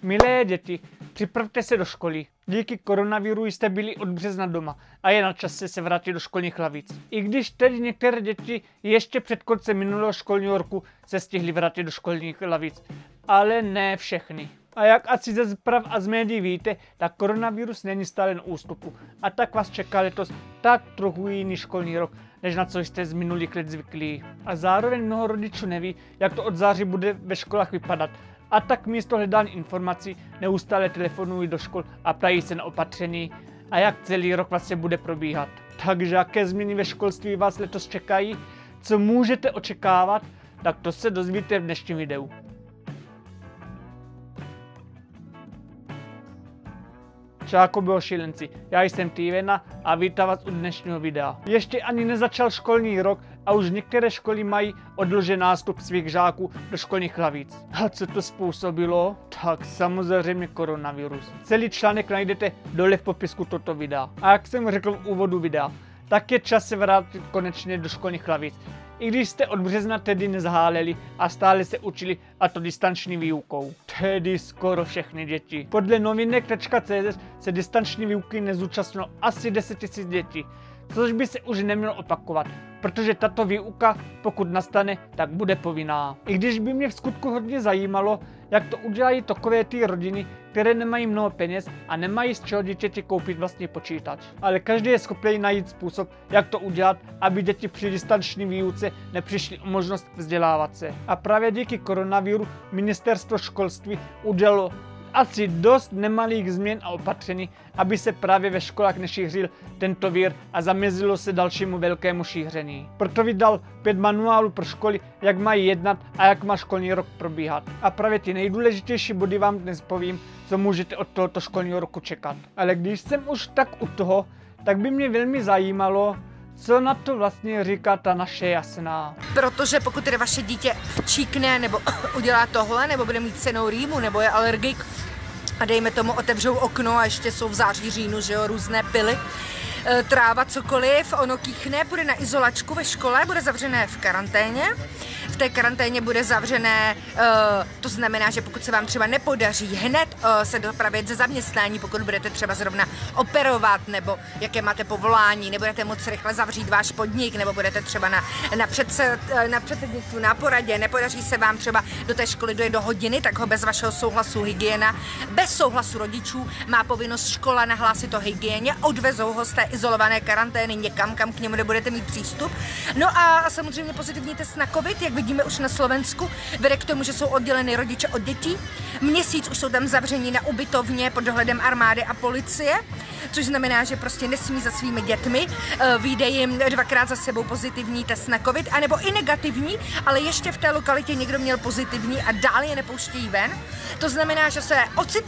Milé děti, připravte se do školy. Díky koronaviru jste byli od března doma a je na čase se vrátit do školních lavic. I když teď některé děti ještě před koncem minulého školního roku se stihly vrátit do školních lavic, ale ne všechny. A jak asi ze zpráv a z médií víte, tak koronavirus není stále na ústupu a tak vás čeká letos tak trochu jiný školní rok, než na co jste z minulých let zvyklí. A zároveň mnoho rodičů neví, jak to od září bude ve školách vypadat. A tak místo hledání informací neustále telefonují do škol a ptají se na opatření a jak celý rok vlastně bude probíhat. Takže jaké změny ve školství vás letos čekají, co můžete očekávat, tak to se dozvíte v dnešním videu. Čáko bylo šílenci, já jsem Tývena a vítám vás u dnešního videa. Ještě ani nezačal školní rok a už některé školy mají odložen nástup svých žáků do školních lavic. A co to způsobilo? Tak samozřejmě koronavirus. Celý článek najdete dole v popisku tohoto videa. A jak jsem řekl v úvodu videa, tak je čas se vrátit konečně do školních lavic. I když jste od března tedy nezaháleli a stále se učili, a to distanční výukou. Tedy skoro všechny děti. Podle novinek.cz se distanční výuky nezúčastnilo asi 10 000 dětí, což by se už nemělo opakovat, protože tato výuka, pokud nastane, tak bude povinná. I když by mě v skutku hodně zajímalo, jak to udělají takové ty rodiny, které nemají mnoho peněz a nemají z čeho dítěti koupit vlastní počítač. Ale každý je schopný najít způsob, jak to udělat, aby děti při distanční výuce nepřišly o možnost vzdělávat se. A právě díky koronaviru ministerstvo školství udělalo asi dost nemalých změn a opatření, aby se právě ve školách nešířil tento vír a zamezilo se dalšímu velkému šíření. Proto vydal 5 manuálů pro školy, jak mají jednat a jak má školní rok probíhat. A právě ty nejdůležitější body vám dnes povím, co můžete od tohoto školního roku čekat. Ale když jsem už tak u toho, tak by mě velmi zajímalo, co na to vlastně říká ta naše Jasná. Protože pokud tedy vaše dítě číkne, nebo udělá tohle, nebo bude mít cenou rýmu, nebo je alergik, a dejme tomu otevřou okno a ještě jsou v září, říjnu, že jo, různé pily, tráva, cokoliv, ono kýchne, bude na izolačku ve škole, bude zavřené v karanténě. V té karanténě bude zavřené, to znamená, že pokud se vám třeba nepodaří hned se dopravit ze zaměstnání, pokud budete třeba zrovna operovat, nebo jaké máte povolání, nebudete moc rychle zavřít váš podnik, nebo budete třeba na předsednictvu, na poradě, nepodaří se vám třeba do té školy dojet do hodiny, tak ho bez vašeho souhlasu hygiena, bez souhlasu rodičů má povinnost škola nahlásit to hygieně, odvezou ho z té izolované karantény někam, kam k němu nebudete mít přístup. No a samozřejmě pozitivní test na covid, jak vidíme už na Slovensku, vede k tomu, že jsou odděleny rodiče od dětí. Měsíc už jsou tam zavření na ubytovně pod dohledem armády a policie, což znamená, že prostě nesmí za svými dětmi, vyjde jim 2krát za sebou pozitivní test na covid, anebo i negativní, ale ještě v té lokalitě někdo měl pozitivní a dál je nepouštějí ven. To znamená, že se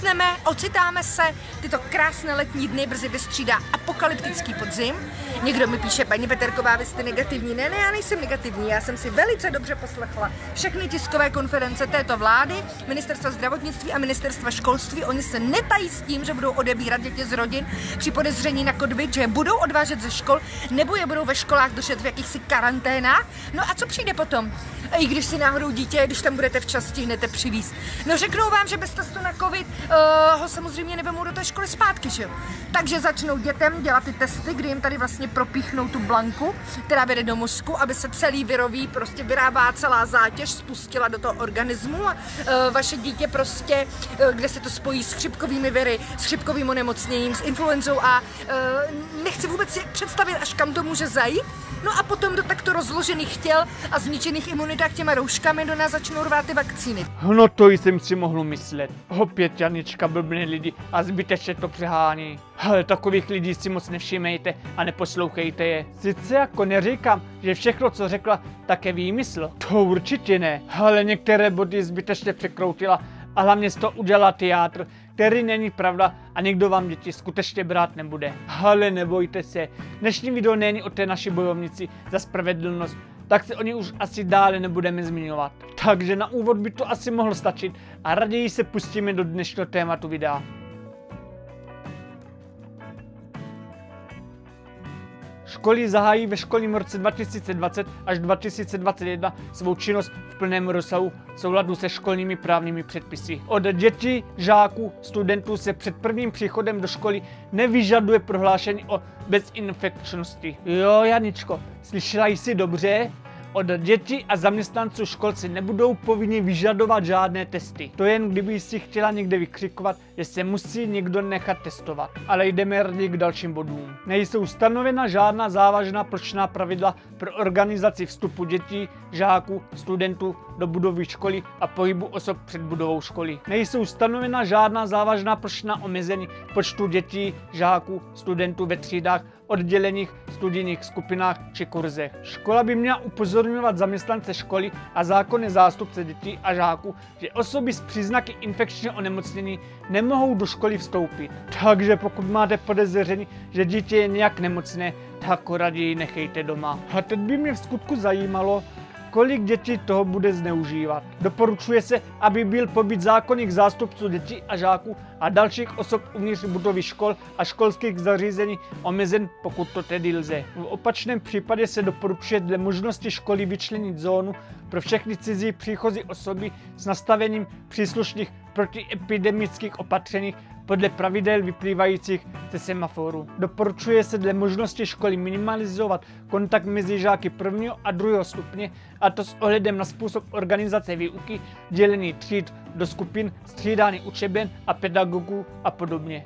ocitáme se, tyto krásné letní dny brzy vystřídá apokalyptický podzim. Někdo mi píše, paní Peterková, vy jste negativní. Ne, já nejsem negativní, já jsem si velice dobře poslechla všechny tiskové konference této vlády, ministerstva zdravotnictví a ministerstva školství. Oni se netají s tím, že budou odebírat děti z rodin při podezření na covid, že je budou odvážet ze škol, nebo je budou ve školách držet v jakýchsi karanténách. No a co přijde potom? I když si náhodou dítě, když tam budete včas, stihnete přivízt. No řeknou vám, že bez testu na covid ho samozřejmě nevemou do té školy zpátky, že jo? Takže začnou dětem dělat ty testy, kdy jim tady vlastně propíchnou tu blanku, která vede do mozku, aby se celý virový, prostě vyrábá celá zátěž, spustila do toho organismu a vaše dítě prostě, kde se to spojí s chřipkovými viry, s chřipkovým onemocněním, s influenzou a nechci vůbec si představit, až kam to může zajít. No a potom do takto rozložených těl a zničených imunitách těma rouškami do nás začnou rvát ty vakcíny. No to jsem si mohl myslet. Opět Janička blbne lidi a zbytečně to přehání. Ale takových lidí si moc nevšímejte a neposlouchejte je. Sice jako neříkám, že všechno, co řekla, tak je výmysl. To určitě ne. Ale některé body zbytečně překroutila a hlavně z toho udělala teátr, který není pravda a nikdo vám děti skutečně brát nebude. Ale nebojte se, dnešní video není o té naší bojovnici za spravedlnost, tak se o ní už asi dále nebudeme zmiňovat. Takže na úvod by to asi mohlo stačit a raději se pustíme do dnešního tématu Školy zahájí ve školním roce 2020 až 2021 svou činnost v plném rozsahu v souladu se školními právními předpisy. Od dětí, žáků, studentů se před prvním příchodem do školy nevyžaduje prohlášení o bezinfekčnosti. Jo, Janičko, slyšela jsi dobře? Od dětí a zaměstnanců škol si nebudou povinni vyžadovat žádné testy. To jen kdyby si chtěla někde vykřikovat, že se musí někdo nechat testovat. Ale jdeme raději k dalším bodům. Nejsou stanovena žádná závažná plošná pravidla pro organizaci vstupu dětí, žáků, studentů do budovy školy a pohybu osob před budovou školy. Nejsou stanovena žádná závažná plošná omezení počtu dětí, žáků, studentů ve třídách, oddělených studijních skupinách či kurzech. Škola by měla upozorňovat zaměstnance školy a zákonné zástupce dětí a žáků, že osoby s příznaky infekčního onemocnění nemohou do školy vstoupit. Takže pokud máte podezření, že dítě je nějak nemocné, tak ho raději nechejte doma. A teď by mě v skutku zajímalo, kolik dětí toho bude zneužívat. Doporučuje se, aby byl pobyt zákonných zástupců dětí a žáků a dalších osob uvnitř budovy škol a školských zařízení omezen, pokud to tedy lze. V opačném případě se doporučuje dle možnosti školy vyčlenit zónu pro všechny cizí příchozí osoby s nastavením příslušných protiepidemických opatření podle pravidel vyplývajících ze semaforu. Doporučuje se dle možnosti školy minimalizovat kontakt mezi žáky prvního a druhého stupně, a to s ohledem na způsob organizace výuky, dělení tříd do skupin, střídání učeben a pedagogů a podobně.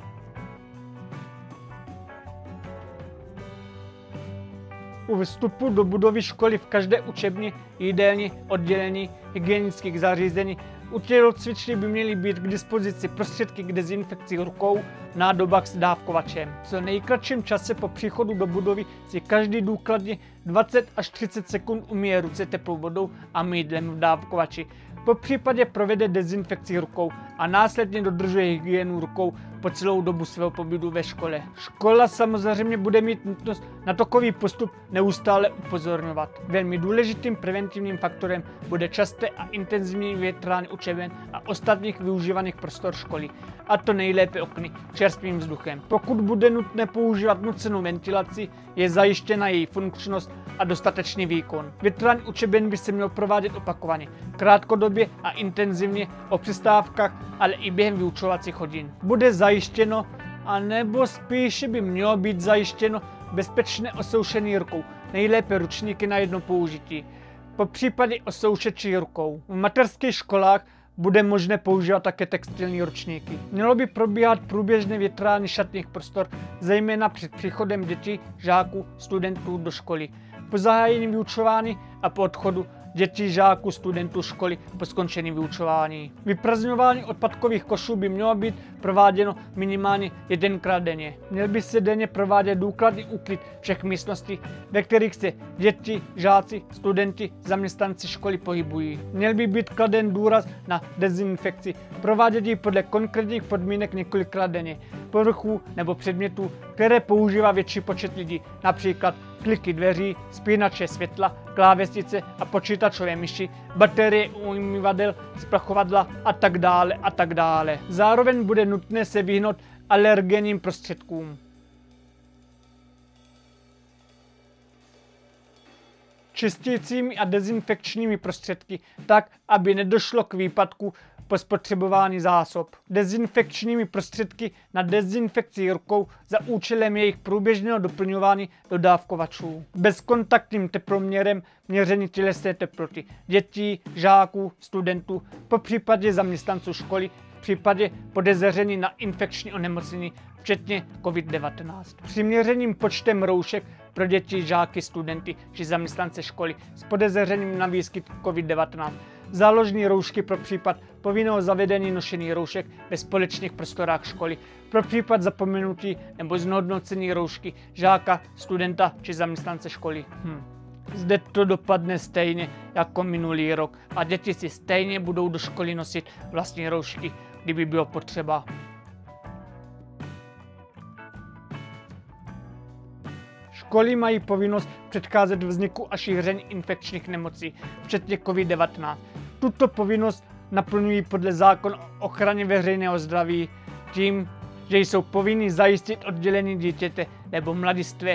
U vstupu do budovy školy v každé učebně, jídelně, oddělení, hygienických zařízení u tělocvičny by měly být k dispozici prostředky k dezinfekci rukou, nádobách s dávkovačem. V co nejkratším čase po příchodu do budovy si každý důkladně 20 až 30 sekund umyje ruce teplou vodou a mydlem v dávkovači. Po případě provede dezinfekci rukou a následně dodržuje hygienu rukou po celou dobu svého pobytu ve škole. Škola samozřejmě bude mít nutnost na takový postup neustále upozorňovat. Velmi důležitým preventivním faktorem bude časté a intenzivní větrání učeben a ostatních využívaných prostor školy, a to nejlépe okny čerstvým vzduchem. Pokud bude nutné používat nucenou ventilaci, je zajištěna její funkčnost a dostatečný výkon. Větrání učeben by se mělo provádět opakovaně, krátkodobě a intenzivně o přestávkách, ale i během vyučovacích hodin. Bude zajištěno, anebo spíše by mělo být zajištěno bezpečné osoušení rukou, nejlépe ručníky na jedno použití, po případě osoušeči rukou. V mateřských školách bude možné používat také textilní ručníky. Mělo by probíhat průběžné větrání šatných prostor, zejména před příchodem dětí, žáků, studentů do školy, po zahájení vyučování a po odchodu dětí, žáků, studentů školy po skončení vyučování. Vyprazdňování odpadkových košů by mělo být prováděno minimálně 1krát denně. Měl by se denně provádět důkladný úklid všech místností, ve kterých se děti, žáci, studenti, zaměstnanci školy pohybují. Měl by být kladen důraz na dezinfekci, provádět ji podle konkrétních podmínek několikrát denně, povrchů nebo předmětů, které používá větší počet lidí, například kliky dveří, spínače světla, klávesnice a počítačové myši, baterie umyvadel, sprchovadla a tak dále a tak dále. Zároveň bude nutné se vyhnout alergenním prostředkům. Čistícími a dezinfekčními prostředky tak, aby nedošlo k výpadku po spotřebování zásob. Dezinfekčními prostředky na dezinfekci rukou za účelem jejich průběžného doplňování do dávkovačů. Bezkontaktním teploměrem měření tělesné teploty dětí, žáků, studentů, po případě zaměstnanců školy, v případě podezření na infekční onemocnění, včetně COVID-19. Přiměřeným počtem roušek pro děti, žáky, studenty či zaměstnance školy s podezřením na výskyt COVID-19. Záložní roušky pro případ povinného zavedení nošení roušek ve společných prostorách školy, pro případ zapomenutí nebo znehodnocení roušky žáka, studenta či zaměstnance školy. Zde to dopadne stejně jako minulý rok a děti si stejně budou do školy nosit vlastní roušky, kdyby bylo potřeba. Školy mají povinnost předcházet vzniku a šíření infekčních nemocí, včetně COVID-19. Tuto povinnost naplňují podle zákona o ochraně veřejného zdraví tím, že jsou povinni zajistit oddělení dítěte nebo mladistvého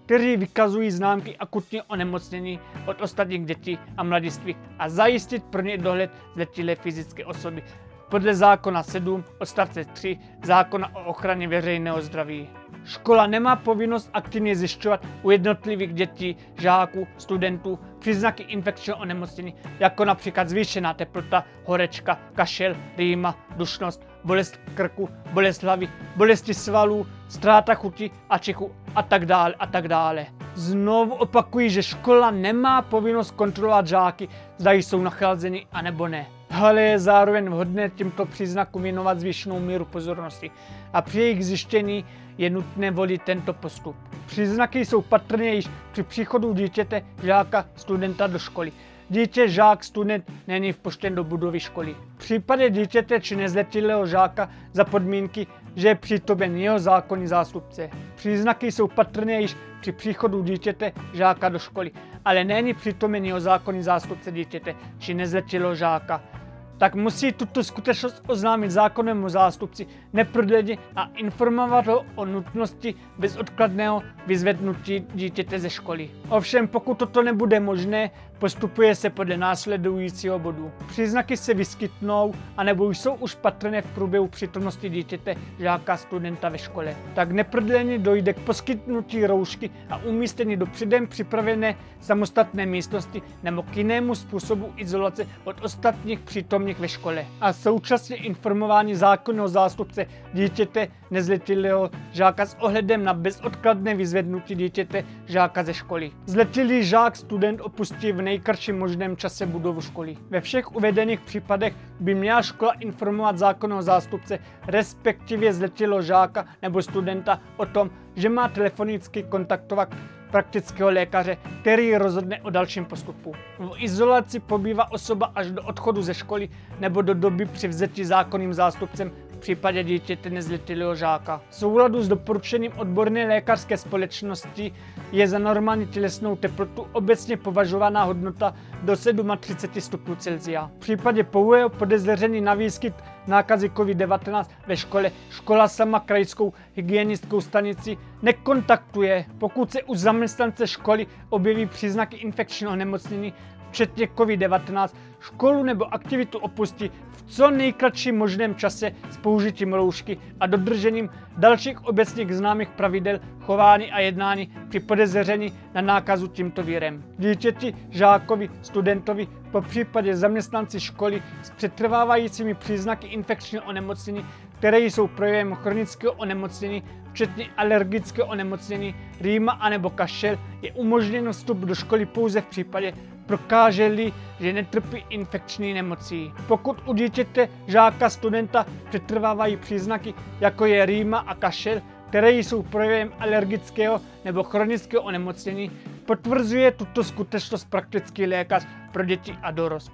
kteří vykazují známky akutního onemocnění od ostatních dětí a mladistvých a zajistit pro ně dohled zletilé fyzické osoby podle zákona 7 odstavce 3 zákona o ochraně veřejného zdraví. Škola nemá povinnost aktivně zjišťovat u jednotlivých dětí, žáků, studentů příznaky infekčního onemocnění, jako například zvýšená teplota, horečka, kašel, rýma, dušnost, bolest krku, bolest hlavy, bolesti svalů, ztráta chuti a čichu a tak dále. Znovu opakuji, že škola nemá povinnost kontrolovat žáky, zda jsou nachlazeni a nebo ne. Ale je zároveň vhodné těmto příznakům věnovat zvýšenou míru pozornosti a při jejich zjištění je nutné volit tento postup. Příznaky jsou patrné již při příchodu dítěte, žáka, studenta do školy. Dítě, žák, student není vpuštěn do budovy školy. V případě dítěte či nezletilého žáka za podmínky, že je přítomen jeho zákonný zástupce. Příznaky jsou patrné již při příchodu dítěte, žáka do školy, ale není přítomen jeho zákonný zástupce dítěte či nezletilého žáka. Tak musí tuto skutečnost oznámit zákonnému zástupci neprodleně a informovat ho o nutnosti bezodkladného vyzvednutí dítěte ze školy. Ovšem, pokud toto nebude možné, postupuje se podle následujícího bodu. Příznaky se vyskytnou, anebo jsou už patrné v průběhu přítomnosti dítěte, žáka, studenta ve škole. Tak neprodleně dojde k poskytnutí roušky a umístění do předem připravené samostatné místnosti nebo k jinému způsobu izolace od ostatních přítomných ve škole. A současně informování zákonného zástupce dítěte, nezletilého žáka s ohledem na bezodkladné vyzvednutí dítěte, žáka ze školy. Zletilý žák, student opustí v nejkratším možném čase budovu školy. Ve všech uvedených případech by měla škola informovat zákonného zástupce, respektive zletilého žáka nebo studenta o tom, že má telefonicky kontaktovat praktického lékaře, který rozhodne o dalším postupu. V izolaci pobývá osoba až do odchodu ze školy nebo do doby převzetí zákonným zástupcem v případě dítěte nezletilého žáka. V souladu s doporučením odborné lékařské společnosti je za normální tělesnou teplotu obecně považovaná hodnota do 37 stupňů Celsia. V případě pouhého podezření na výskyt nákazy COVID-19 ve škole škola sama krajskou hygienickou stanici nekontaktuje. Pokud se u zaměstnance školy objeví příznaky infekčního onemocnění, včetně COVID-19, školu nebo aktivitu opustí v co nejkratším možném čase s použitím roušky a dodržením dalších obecných známých pravidel chování a jednání při podezření na nákazu tímto virem. Dítěti, žákovi, studentovi, po případě zaměstnanci školy s přetrvávajícími příznaky infekčního onemocnění, které jsou projevem chronického onemocnění, včetně alergického onemocnění, rýma anebo kašel, je umožněno vstup do školy pouze v případě, prokáže-li, že netrpí infekční nemocí. Pokud u dítěte, žáka, studenta přetrvávají příznaky, jako je rýma a kašel, které jsou projevem alergického nebo chronického onemocnění, potvrzuje tuto skutečnost praktický lékař pro děti a dorost.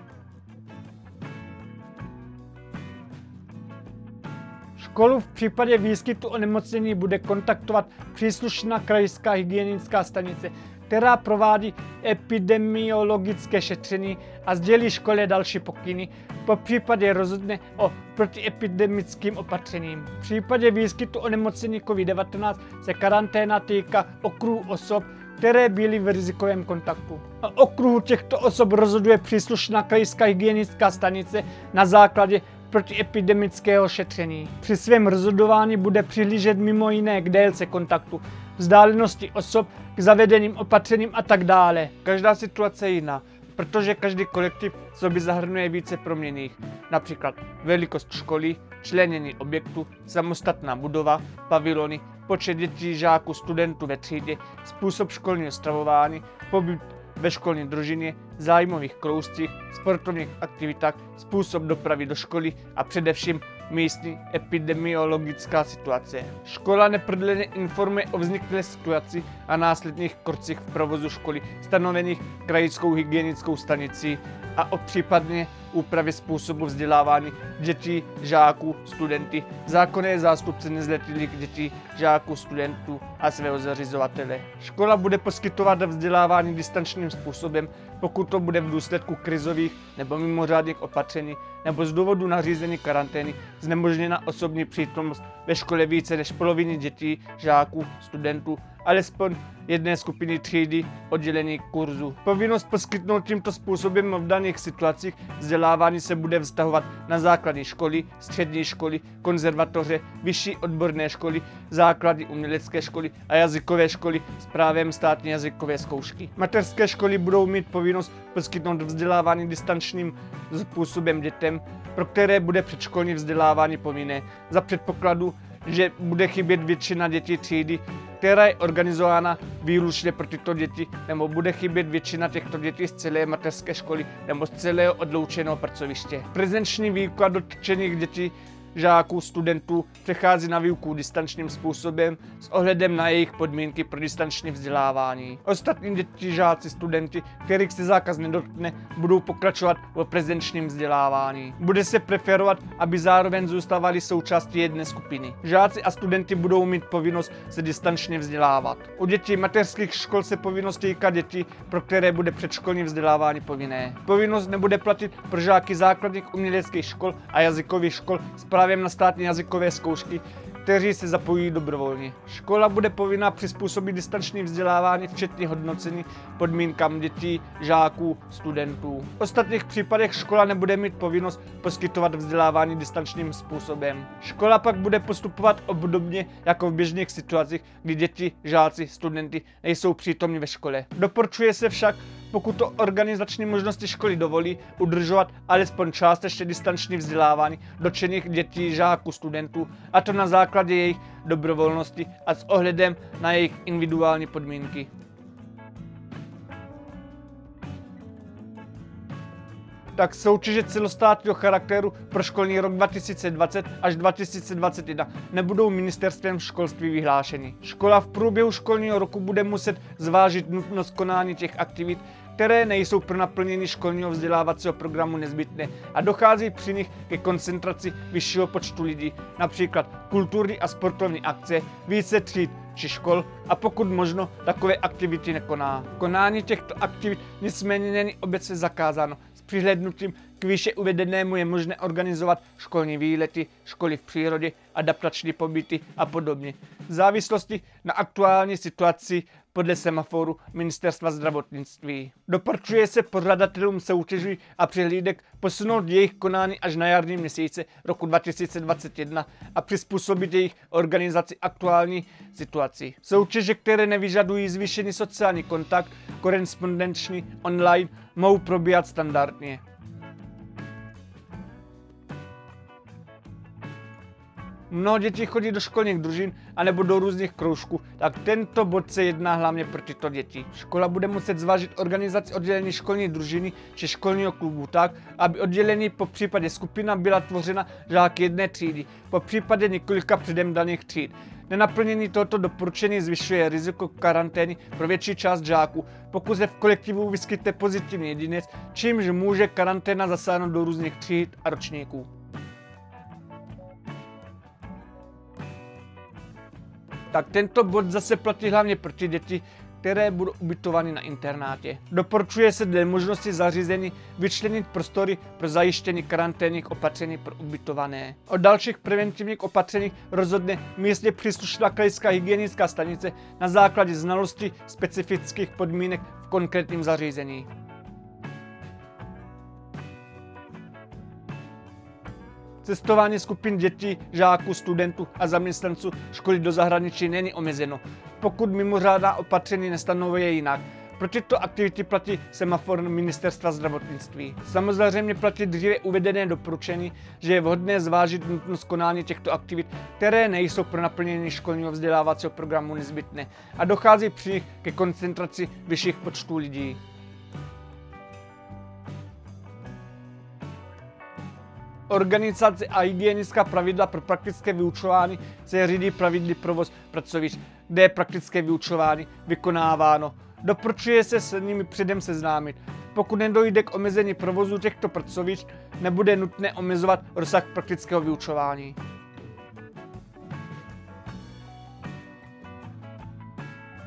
Školu v případě výskytu onemocnění bude kontaktovat příslušná krajská hygienická stanice, která provádí epidemiologické šetření a sdělí škole další pokyny, po případě rozhodne o protiepidemickým opatřením. V případě výskytu onemocnění COVID-19 se karanténa týká okruhu osob, které byly v rizikovém kontaktu. O okruhu těchto osob rozhoduje příslušná krajská hygienická stanice na základě protiepidemického šetření. Při svém rozhodování bude přihlížet mimo jiné k délce kontaktu, vzdálenosti osob, k zavedeným opatřením a tak dále. Každá situace je jiná, protože každý kolektiv sobě zahrnuje více proměnných, například velikost školy, členění objektu, samostatná budova, pavilony, počet dětí, žáků, studentů ve třídě, způsob školního stravování, pobyt ve školní družině, zájmových kroužcích, sportovních aktivitách, způsob dopravy do školy a především místní epidemiologická situace. Škola neprodleně informuje o vzniklé situaci a následných krocích v provozu školy stanovených krajskou hygienickou stanicí a o případně úpravě způsobu vzdělávání dětí, žáků, studenty, zákonné zástupce nezletilých dětí, žáků, studentů a svého zařizovatele. Škola bude poskytovat vzdělávání distančním způsobem, pokud to bude v důsledku krizových nebo mimořádných opatření nebo z důvodu nařízení karantény znemožněna osobní přítomnost ve škole více než poloviny dětí, žáků, studentů, alespoň jedné skupiny třídy, oddělení kurzu. Povinnost poskytnout tímto způsobem v daných situacích vzdělávání se bude vztahovat na základní školy, střední školy, konzervatoře, vyšší odborné školy, základy umělecké školy a jazykové školy s právem státní jazykové zkoušky. Mateřské školy budou mít povinnost poskytnout vzdělávání distančním způsobem dětem, pro které bude předškolní vzdělávání povinné, za předpokladu, že bude chybět většina dětí třídy, která je organizována výlučně pro tyto děti, nebo bude chybět většina těchto dětí z celé mateřské školy nebo z celého odloučeného pracoviště. Prezenční výuka dotčených dětí, žáků, studentů přechází na výuku distančním způsobem s ohledem na jejich podmínky pro distanční vzdělávání. Ostatní děti, žáci, studenti, kterých se zákaz nedotkne, budou pokračovat v prezenčním vzdělávání. Bude se preferovat, aby zároveň zůstávali součástí jedné skupiny. Žáci a studenti budou mít povinnost se distančně vzdělávat. U dětí mateřských škol se povinnost týká dětí, pro které bude předškolní vzdělávání povinné. Povinnost nebude platit pro žáky základních uměleckých škol a jazykových škol s právem na státní jazykové zkoušky, kteří se zapojí dobrovolně. Škola bude povinna přizpůsobit distanční vzdělávání včetně hodnocení podmínkám dětí, žáků, studentů. V ostatních případech škola nebude mít povinnost poskytovat vzdělávání distančním způsobem. Škola pak bude postupovat obdobně jako v běžných situacích, kdy děti, žáci, studenti nejsou přítomni ve škole. Doporučuje se však, pokud to organizační možnosti školy dovolí, udržovat alespoň částečně distanční vzdělávání dotčených dětí, žáků, studentů, a to na základě jejich dobrovolnosti a s ohledem na jejich individuální podmínky. Tak soutěže celostátního charakteru pro školní rok 2020 až 2021 nebudou ministerstvem školství vyhlášeny. Škola v průběhu školního roku bude muset zvážit nutnost konání těch aktivit, které nejsou pro naplnění školního vzdělávacího programu nezbytné a dochází při nich ke koncentraci vyššího počtu lidí, například kulturní a sportovní akce, více tříd či škol, a pokud možno takové aktivity nekoná. Konání těchto aktivit nicméně není obecně zakázáno. S přihlédnutím k výše uvedenému je možné organizovat školní výlety, školy v přírodě, adaptační pobyty a podobně. V závislosti na aktuální situaci podle semaforu Ministerstva zdravotnictví. Doporučuje se pořadatelům soutěží a přehlídek posunout jejich konání až na jarní měsíce roku 2021 a přizpůsobit jejich organizaci aktuální situaci. Soutěže, které nevyžadují zvýšený sociální kontakt, korespondenční, online, mohou probíhat standardně. Mnoho dětí chodí do školních družin anebo do různých kroužků, tak tento bod se jedná hlavně pro tyto děti. Škola bude muset zvážit organizaci oddělení školní družiny či školního klubu tak, aby oddělení po případě skupina byla tvořena žáky jedné třídy, po případě několika předem daných tříd. Nenaplnění tohoto doporučení zvyšuje riziko karantény pro větší část žáků, pokud se v kolektivu vyskytne pozitivní jedinec, čímž může karanténa zasáhnout do různých tříd a ročníků. Tak tento bod zase platí hlavně pro ty děti, které budou ubytovány na internátě. Doporučuje se dle možnosti zařízení vyčlenit prostory pro zajištění karanténních opatření pro ubytované. O dalších preventivních opatřeních rozhodne místně příslušná krajská hygienická stanice na základě znalosti specifických podmínek v konkrétním zařízení. Cestování skupin dětí, žáků, studentů a zaměstnanců školy do zahraničí není omezeno, pokud mimořádná opatření nestanovuje jinak. Pro tyto aktivity platí semafor Ministerstva zdravotnictví. Samozřejmě platí dříve uvedené doporučení, že je vhodné zvážit nutnost konání těchto aktivit, které nejsou pro naplnění školního vzdělávacího programu nezbytné a dochází při nich ke koncentraci vyšších počtů lidí. Organizace a hygienická pravidla pro praktické vyučování se řídí pravidly provoz pracovišť, kde je praktické vyučování vykonáváno. Doporučuje se s nimi předem seznámit. Pokud nedojde k omezení provozu těchto pracovišť, nebude nutné omezovat rozsah praktického vyučování.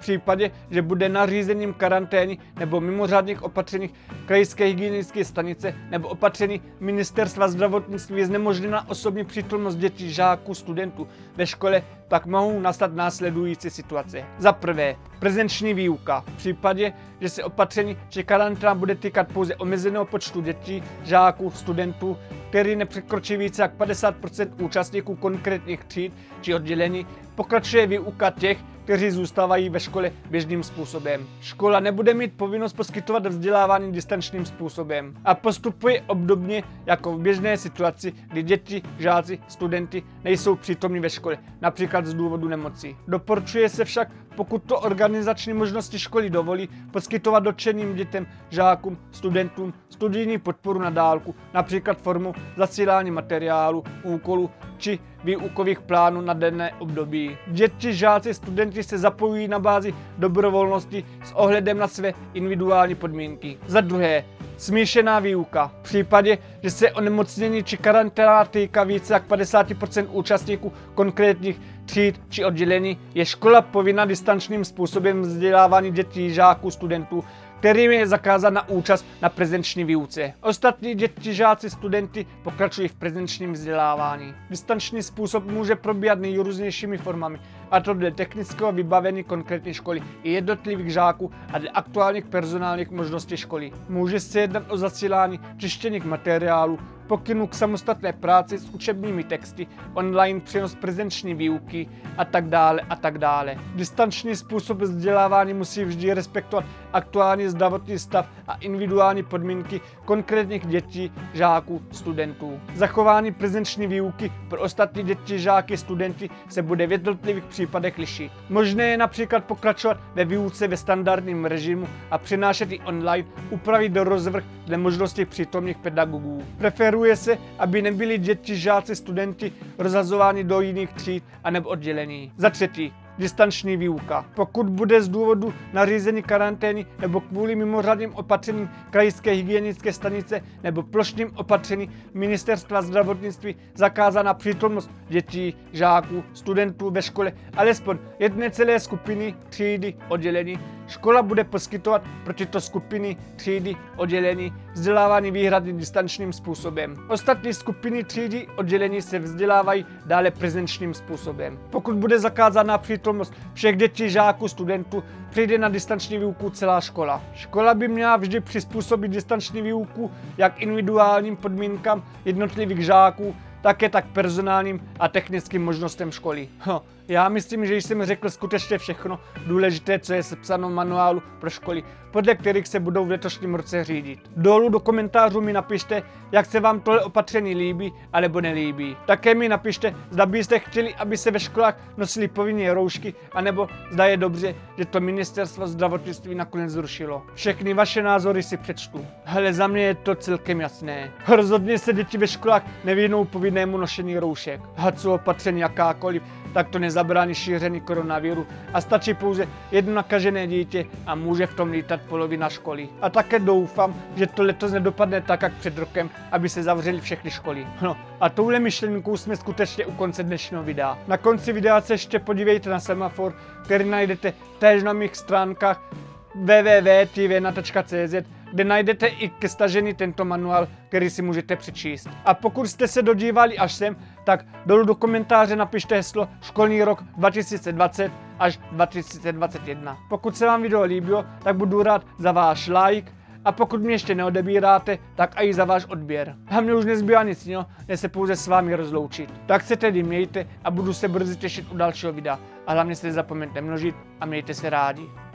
případě, že bude nařízením karantény nebo mimořádných opatřeních krajské hygienické stanice nebo opatření ministerstva zdravotnictví znemožněna osobní přítomnost dětí, žáků, studentů ve škole, pak mohou nastat následující situace. Za prvé, prezenční výuka. V případě, že se opatření či karanténa bude týkat pouze omezeného počtu dětí, žáků, studentů, který nepřekročí více jak 50% účastníků konkrétních tříd či oddělení, pokračuje výuka těch, kteří zůstávají ve škole běžným způsobem. Škola nebude mít povinnost poskytovat vzdělávání distančním způsobem a postupuje obdobně jako v běžné situaci, kdy děti, žáci, studenti nejsou přítomní ve škole, například z důvodu nemoci. Doporučuje se však, pokud to organizační možnosti školy dovolí, poskytovat dotčeným dětem, žákům, studentům studijní podporu na dálku, například formou zasílání materiálu, úkolů či výukových plánů na dané období. Děti, žáci, studenti se zapojují na bázi dobrovolnosti s ohledem na své individuální podmínky. Za druhé, smíšená výuka. V případě, že se onemocnění či karanténa týká více jak 50% účastníků konkrétních tříd či oddělení, je škola povinna distančním způsobem vzdělávání dětí, žáků, studentů, kterým je zakázána účast na prezenční výuce. Ostatní děti, žáci, studenti pokračují v prezenčním vzdělávání. Distanční způsob může probíhat nejrůznějšími formami, a to dle technického vybavení konkrétní školy i jednotlivých žáků a dle aktuálních personálních možností školy. Může se jednat o zasílání čištěných materiálů, pokynů k samostatné práci s učebními texty, online přenos prezenční výuky a tak dále a tak dále. Distanční způsob vzdělávání musí vždy respektovat aktuální zdravotní stav a individuální podmínky konkrétních dětí, žáků, studentů. Zachování prezenční výuky pro ostatní děti, žáky, studenty se bude v jednotlivých případech lišit. Možné je například pokračovat ve výuce ve standardním režimu a přenášet i online, upravit do rozvrh dle možností přítomných pedagogů. Preferuje se, aby nebyli děti, žáci, studenti rozhazováni do jiných tříd anebo oddělení. Za třetí, distanční výuka. Pokud bude z důvodu nařízení karantény nebo kvůli mimořádným opatřením krajské hygienické stanice nebo plošným opatřením ministerstva zdravotnictví zakázána přítomnost dětí, žáků, studentů ve škole alespoň jedné celé skupiny, třídy, oddělení, škola bude poskytovat pro tyto skupiny, třídy, oddělení vzdělávání výhradně distančním způsobem. Ostatní skupiny, třídy, oddělení se vzdělávají dále prezenčním způsobem. Pokud bude zakázána přítomnost všech dětí, žáků, studentů, přijde na distanční výuku celá škola. Škola by měla vždy přizpůsobit distanční výuku jak individuálním podmínkám jednotlivých žáků, také tak personálním a technickým možnostem školy. Já myslím, že jsem řekl skutečně všechno důležité, co je sepsáno v manuálu pro školy, podle kterých se budou v letošním roce řídit. Dolů do komentářů mi napište, jak se vám tohle opatření líbí, alebo nelíbí. Také mi napište, zda byste chtěli, aby se ve školách nosily povinně roušky, anebo zda je dobře, že to ministerstvo zdravotnictví nakonec zrušilo. Všechny vaše názory si přečtu. Hele, za mě je to celkem jasné. Rozhodně se děti ve školách nevyhnou povinnému nošení roušek. A co opatření jakákoliv, tak to nezabrání šíření koronaviru a stačí pouze jedno nakažené dítě a může v tom lítat polovina školy. A také doufám, že to letos nedopadne tak, jak před rokem, aby se zavřely všechny školy. A touhle myšlenkou jsme skutečně u konce dnešního videa. Na konci videa se ještě podívejte na semafor, který najdete též na mých stránkách www.tvna.cz, kde najdete i ke stažení tento manuál, který si můžete přečíst. A pokud jste se dodívali až sem, tak dolů do komentáře napište heslo školní rok 2020 až 2021. Pokud se vám video líbilo, tak budu rád za váš like a pokud mě ještě neodebíráte, tak i za váš odběr. A mně už nezbývá nic jiného, než se pouze s vámi rozloučit. Tak se tedy mějte a budu se brzy těšit u dalšího videa. A hlavně se nezapomeňte množit a mějte se rádi.